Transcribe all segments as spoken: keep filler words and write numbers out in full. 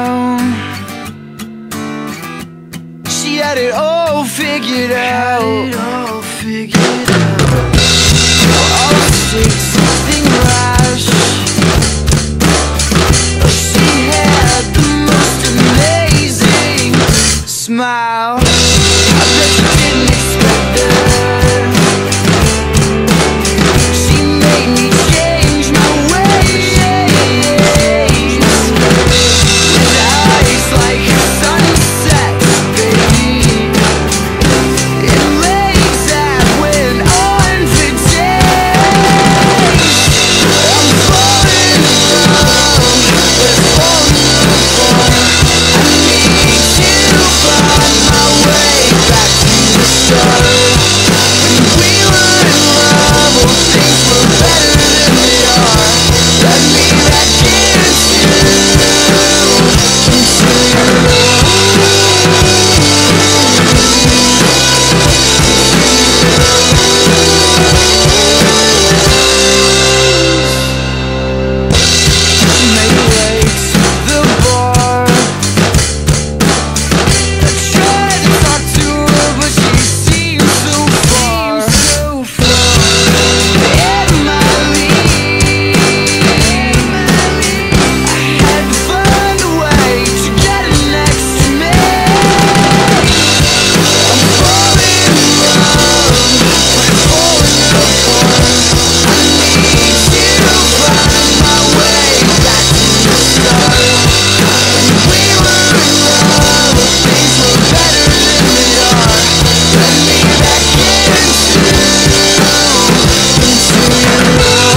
now. She had it all figured out. All figured out. All six, something rash. She had the most amazing smile. I bet you didn't expect that. She made me change my ways. With eyes like a sunset, baby. And legs that went on for days. I'm falling in love, but falling apart. I need to find my way back to the start. When we were in love, all things were better than they are. Let me back into, into your love. She made her way to the bar. I tried to talk to her, but she seemed so far. In my league, I had to find a way to get her next to me. I'm falling in love, but falling apart. I need to find my way back to the start. When we were in love, things were better than they are. Let me back into, into your love.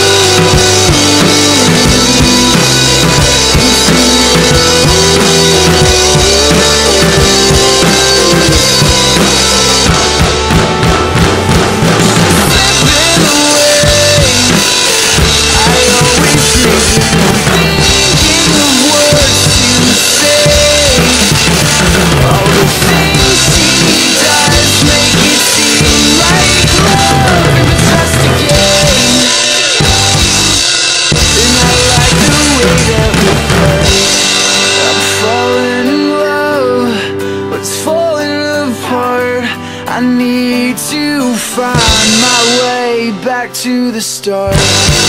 Slipping away, I always dream, thinking of words to say. All the things she does make it seem like love is just a game. And I like the way that we play. I'm falling in love, but it's falling apart. I need to find my way back to the start.